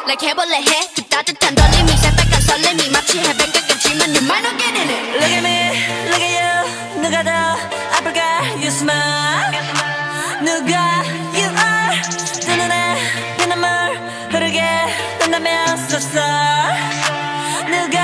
like 해볼래 해 그 따뜻한 떨림이 새빨간 설렘이 마치 해변가 같지만 You might not get in it. Look at me, look at you. 누가 더 아플까? You smile. 누가 you are. 두 눈에 피눈물 흐르게 된다면 so sorry. 누가